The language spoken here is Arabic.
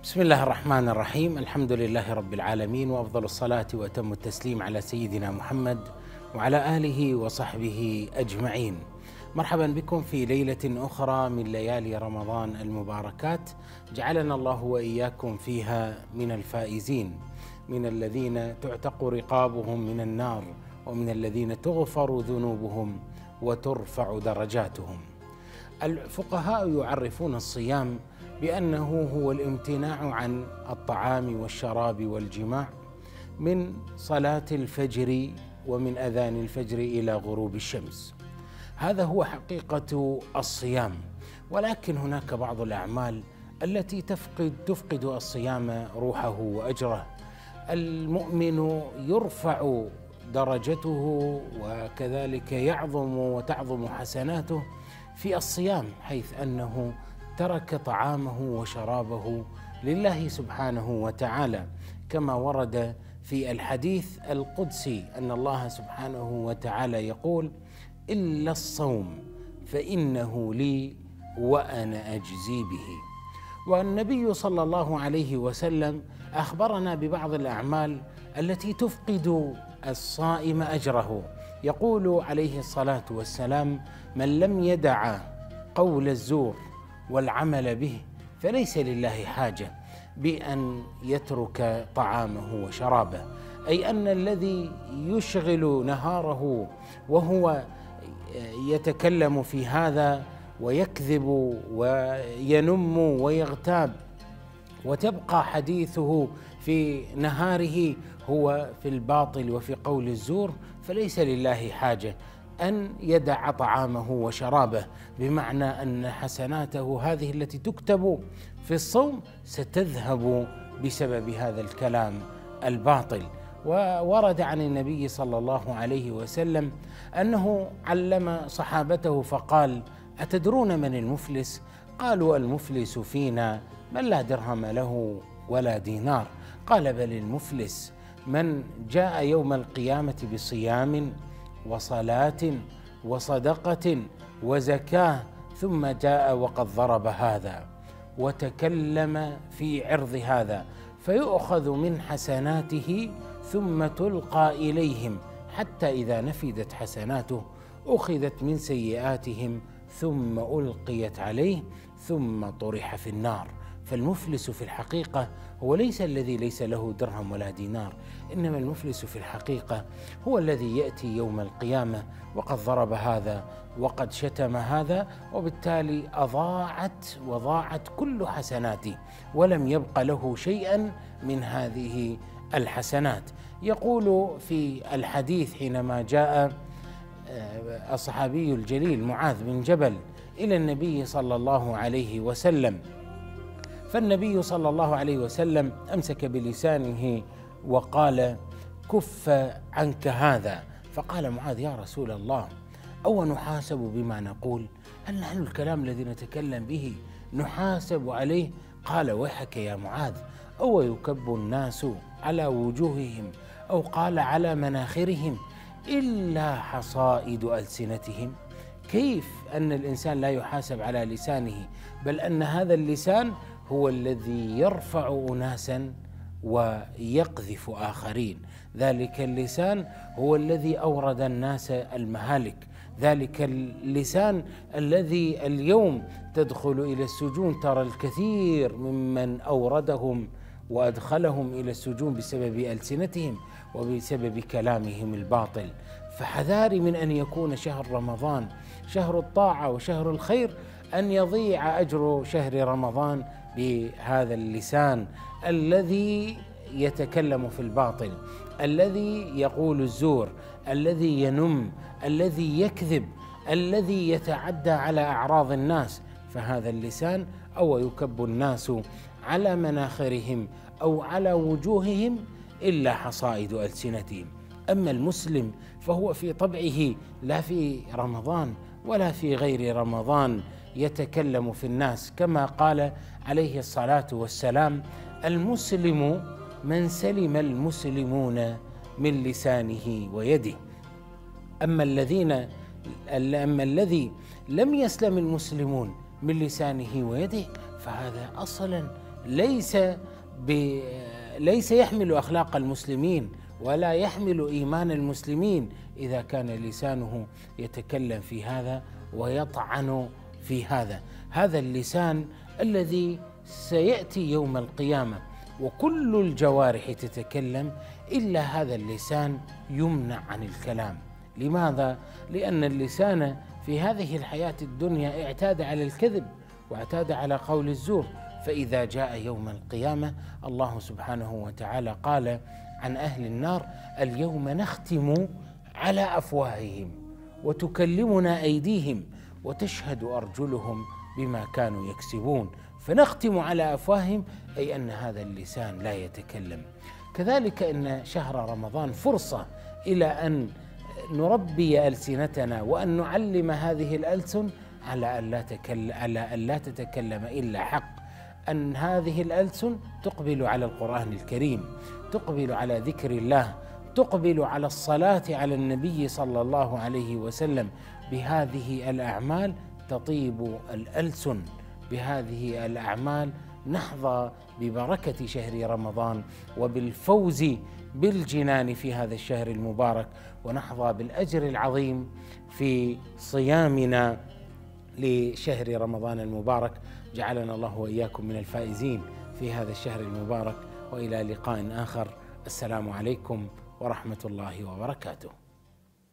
بسم الله الرحمن الرحيم. الحمد لله رب العالمين، وأفضل الصلاة وأتم التسليم على سيدنا محمد وعلى آله وصحبه أجمعين. مرحبا بكم في ليلة أخرى من ليالي رمضان المباركات، جعلنا الله وإياكم فيها من الفائزين، من الذين تعتق رقابهم من النار، ومن الذين تغفر ذنوبهم وترفع درجاتهم. الفقهاء يعرفون الصيام بأنه هو الامتناع عن الطعام والشراب والجماع من صلاة الفجر ومن أذان الفجر إلى غروب الشمس. هذا هو حقيقة الصيام، ولكن هناك بعض الأعمال التي تفقد الصيام روحه وأجره. المؤمن يرفع درجته وكذلك يعظم وتعظم حسناته في الصيام، حيث أنه ترك طعامه وشرابه لله سبحانه وتعالى، كما ورد في الحديث القدسي أن الله سبحانه وتعالى يقول: إلا الصوم فإنه لي وأنا أجزي به. والنبي صلى الله عليه وسلم أخبرنا ببعض الأعمال التي تفقد الصائم أجره. يقول عليه الصلاة والسلام: من لم يدع قول الزور والعمل به فليس لله حاجة بأن يترك طعامه وشرابه، أي أن الذي يشغل نهاره وهو يتكلم في هذا ويكذب وينم ويغتاب وتبقى حديثه في نهاره هو في الباطل وفي قول الزور، فليس لله حاجة أن يدع طعامه وشرابه، بمعنى أن حسناته هذه التي تكتب في الصوم ستذهب بسبب هذا الكلام الباطل. وورد عن النبي صلى الله عليه وسلم أنه علم صحابته فقال: أتدرون من المفلس؟ قالوا: المفلس فينا من لا درهم له ولا دينار. قال: بل المفلس من جاء يوم القيامة بصيام وصلاة وصدقة وزكاة، ثم جاء وقد ضرب هذا وتكلم في عرض هذا، فيؤخذ من حسناته ثم تلقى إليهم، حتى إذا نفدت حسناته أخذت من سيئاتهم ثم ألقيت عليه ثم طرح في النار. فالمفلس في الحقيقة هو ليس الذي ليس له درهم ولا دينار، إنما المفلس في الحقيقة هو الذي يأتي يوم القيامة وقد ضرب هذا وقد شتم هذا، وبالتالي وضاعت كل حسناته ولم يبق له شيئا من هذه الحسنات. يقول في الحديث حينما جاء الصحابي الجليل معاذ بن جبل إلى النبي صلى الله عليه وسلم، فالنبي صلى الله عليه وسلم أمسك بلسانه وقال: كف عنك هذا. فقال معاذ: يا رسول الله، أو نحاسب بما نقول؟ هل نحن الكلام الذي نتكلم به نحاسب عليه؟ قال: ويحك يا معاذ، أو يكب الناس على وجوههم، أو قال على مناخرهم، إلا حصائد ألسنتهم؟ كيف أن الإنسان لا يحاسب على لسانه، بل أن هذا اللسان هو الذي يرفع أناسا ويقذف آخرين. ذلك اللسان هو الذي أورد الناس المهالك، ذلك اللسان الذي اليوم تدخل إلى السجون ترى الكثير ممن أوردهم وأدخلهم إلى السجون بسبب ألسنتهم وبسبب كلامهم الباطل. فحذاري من أن يكون شهر رمضان شهر الطاعة وشهر الخير، أن يضيع أجر شهر رمضان بهذا اللسان الذي يتكلم في الباطل، الذي يقول الزور، الذي ينم، الذي يكذب، الذي يتعدى على أعراض الناس. فهذا اللسان أو يكب الناس على مناخرهم أو على وجوههم إلا حصائد ألسنتهم. أما المسلم فهو في طبعه لا في رمضان ولا في غير رمضان يتكلم في الناس، كما قال عليه الصلاة والسلام: المسلم من سلم المسلمون من لسانه ويده. أما الذي لم يسلم المسلمون من لسانه ويده فهذا أصلا ليس ليس يحمل أخلاق المسلمين ولا يحمل إيمان المسلمين إذا كان لسانه يتكلم في هذا ويطعن في هذا. هذا اللسان الذي سيأتي يوم القيامة وكل الجوارح تتكلم إلا هذا اللسان يمنع عن الكلام. لماذا؟ لأن اللسان في هذه الحياة الدنيا اعتاد على الكذب واعتاد على قول الزور، فإذا جاء يوم القيامة الله سبحانه وتعالى قال عن أهل النار: اليوم نختم على أفواههم وتكلمنا أيديهم وتشهد أرجلهم بما كانوا يكسبون. فنختم على أفواههم أي أن هذا اللسان لا يتكلم. كذلك أن شهر رمضان فرصة إلى أن نربي ألسنتنا وأن نعلم هذه الألسن على أن لا تتكلم إلا حق، أن هذه الألسن تقبل على القرآن الكريم، تقبل على ذكر الله، تقبل على الصلاة على النبي صلى الله عليه وسلم. بهذه الأعمال تطيب الألسن، بهذه الأعمال نحظى ببركة شهر رمضان وبالفوز بالجنان في هذا الشهر المبارك، ونحظى بالأجر العظيم في صيامنا لشهر رمضان المبارك. جعلنا الله وإياكم من الفائزين في هذا الشهر المبارك، وإلى لقاء آخر. السلام عليكم ورحمة الله وبركاته.